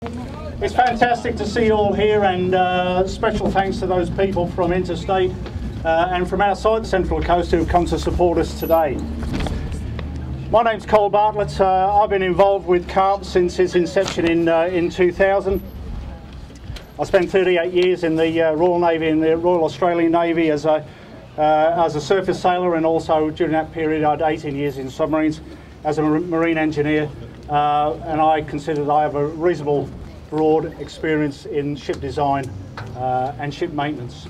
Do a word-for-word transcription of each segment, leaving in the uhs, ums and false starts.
It's fantastic to see you all here, and uh, special thanks to those people from interstate uh, and from outside the Central Coast who have come to support us today. My name's Col Bartlett. Uh, I've been involved with C C A R P since its inception in, uh, in two thousand. I spent thirty-eight years in the uh, Royal Navy and the Royal Australian Navy as a, uh, as a surface sailor, and also during that period I had eighteen years in submarines as a marine engineer, uh, and I consider that I have a reasonable broad experience in ship design uh, and ship maintenance.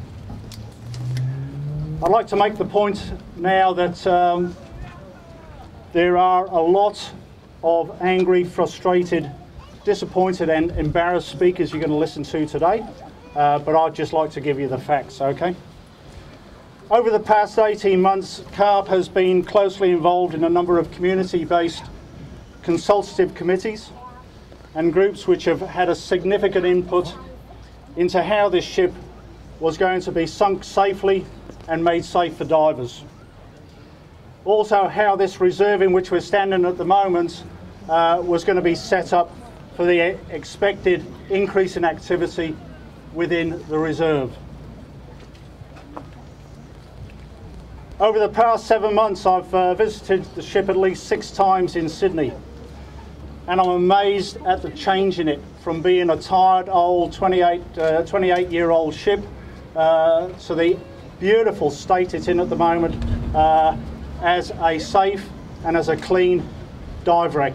I'd like to make the point now that um, there are a lot of angry, frustrated, disappointed and embarrassed speakers you're going to listen to today, uh, but I'd just like to give you the facts, okay? Over the past eighteen months, C C A R P has been closely involved in a number of community-based consultative committees and groups which have had a significant input into how this ship was going to be sunk safely and made safe for divers. Also, how this reserve in which we're standing at the moment uh, was going to be set up for the expected increase in activity within the reserve. Over the past seven months, I've uh, visited the ship at least six times in Sydney, and I'm amazed at the change in it from being a tired old twenty-eight year old ship uh, to the beautiful state it's in at the moment uh, as a safe and as a clean dive wreck.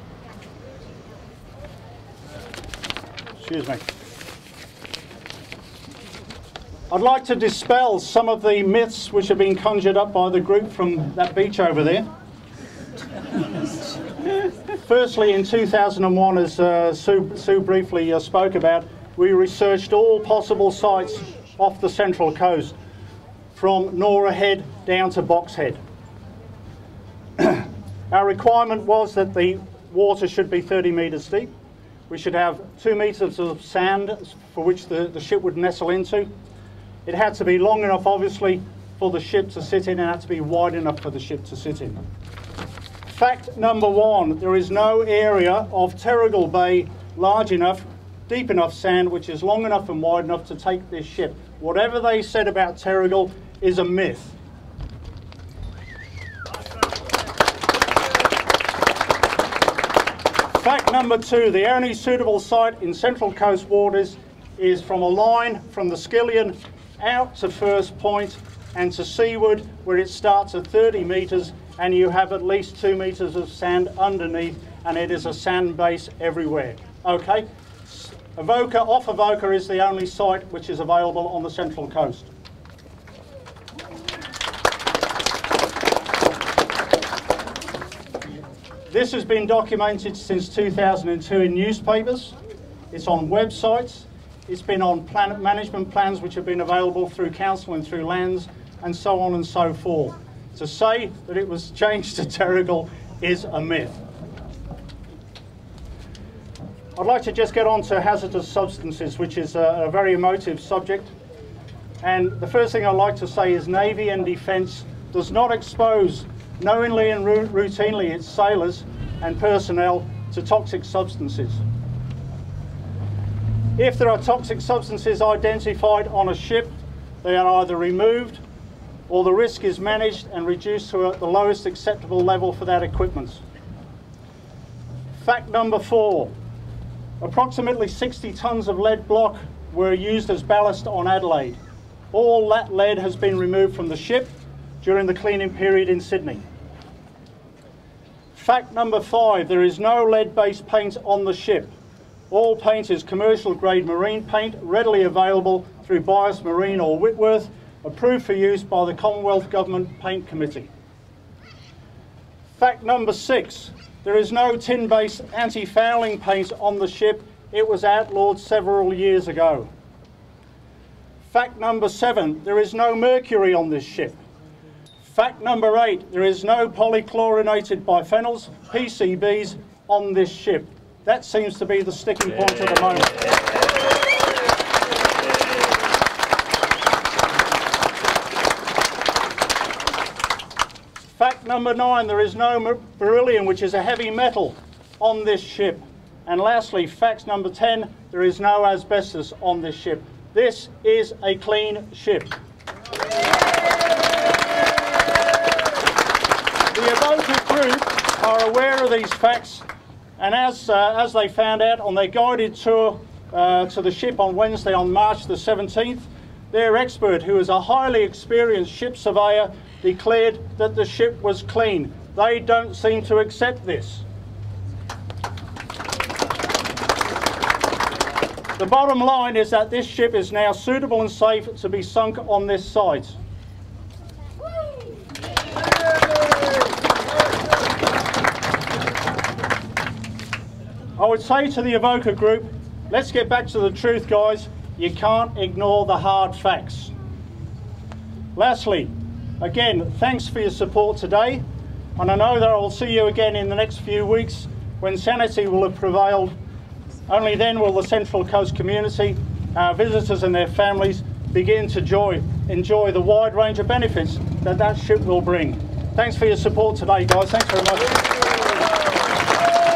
Excuse me. I'd like to dispel some of the myths which have been conjured up by the group from that beach over there. Firstly, in two thousand one, as uh, Sue, Sue briefly uh, spoke about, we researched all possible sites off the Central Coast, from Nora Head down to Box Head. Our requirement was that the water should be thirty metres deep. We should have two metres of sand for which the, the ship would nestle into. It had to be long enough, obviously, for the ship to sit in, and it had to be wide enough for the ship to sit in. Fact number one, there is no area of Terrigal Bay large enough, deep enough sand, which is long enough and wide enough to take this ship. Whatever they said about Terrigal is a myth. Fact number two, the only suitable site in Central Coast waters is from a line from the Skillion out to First Point and to seaward, where it starts at thirty metres and you have at least two metres of sand underneath, and it is a sand base everywhere. Okay? Avoca, off Avoca is the only site which is available on the Central Coast. This has been documented since two thousand two in newspapers. It's on websites. It's been on planet management plans which have been available through council and through lands and so on and so forth. To say that it was changed to Terrigal is a myth. I'd like to just get on to hazardous substances, which is a, a very emotive subject. And the first thing I'd like to say is Navy and Defence does not expose knowingly and routinely its sailors and personnel to toxic substances. If there are toxic substances identified on a ship, they are either removed or the risk is managed and reduced to a, the lowest acceptable level for that equipment. Fact number four, approximately sixty tonnes of lead block were used as ballast on Adelaide. All that lead has been removed from the ship during the cleaning period in Sydney. Fact number five, there is no lead-based paint on the ship. All paint is commercial grade marine paint, readily available through Bias Marine or Whitworth, approved for use by the Commonwealth Government Paint Committee. Fact number six, there is no tin-based anti-fouling paint on the ship. It was outlawed several years ago. Fact number seven, there is no mercury on this ship. Fact number eight, there is no polychlorinated biphenyls, P C Bs, on this ship. That seems to be the sticking point at the moment. Fact number nine, there is no beryllium, which is a heavy metal, on this ship. And lastly, fact number ten, there is no asbestos on this ship. This is a clean ship. The Avoca group are aware of these facts, and as, uh, as they found out on their guided tour uh, to the ship on Wednesday on March the seventeenth, their expert, who is a highly experienced ship surveyor, declared that the ship was clean. They don't seem to accept this. The bottom line is that this ship is now suitable and safe to be sunk on this site. I would say to the Avoca group, let's get back to the truth, guys. You can't ignore the hard facts. Lastly, again, thanks for your support today. And I know that I will see you again in the next few weeks when sanity will have prevailed. Only then will the Central Coast community, our visitors and their families, begin to enjoy, enjoy the wide range of benefits that that ship will bring. Thanks for your support today, guys. Thanks very much.